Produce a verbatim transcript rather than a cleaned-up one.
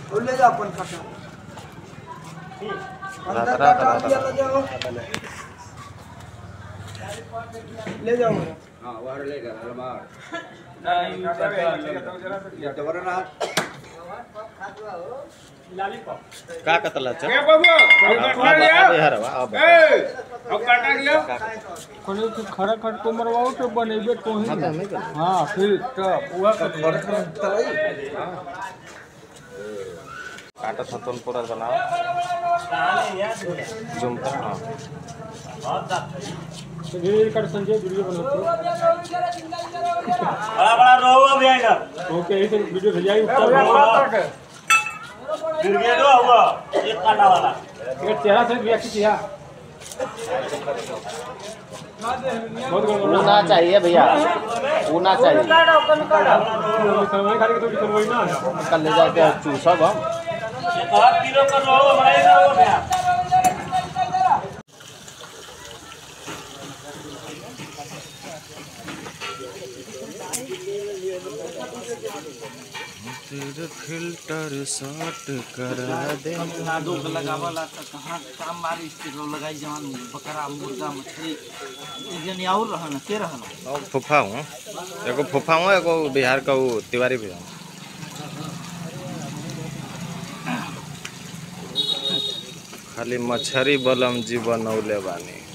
तो ले जा अपन काटा अंदर काटा दिया तो जाओ ले जाओ हां वार ले कर अलमार नहीं तो वरना लॉलीपॉप का कतला छ ए बाबू काटा लिया यार वाह अब ए अब काटा लिया कोने तो खड़ा खड़ को मरवाओ तो बनेबे तो ही हां फिर तो पूरा खड़ा खड़ा तलाई काटा थतन पूरा बनाओ जुमता हां धीरे कर संजय वीडियो बनाते बड़ा बड़ा रोहू अब आएगा ओके ऐसे वीडियो भेजाई गिरगेट हुआ एक काटा वाला ये चेहरा से रिएक्ट किया वो ना चाहिए भैया वो ना चाहिए समय खाली तो वही ना कल ले जाके चूसब हम एक आध किलो कर रोहू हमारे इधर हो गया तेरे फिल्टर शॉट करा दे नादो लगावला त कहां काम मारी स्टिकर लगाई जवान बकरा मुर्गा मछली जन और रहन के रहन और फुफा हूं एगो फुफा हूं एगो बिहार का वो तिवारी भी हूं खाली मछरी बलम जीवन औले बानी।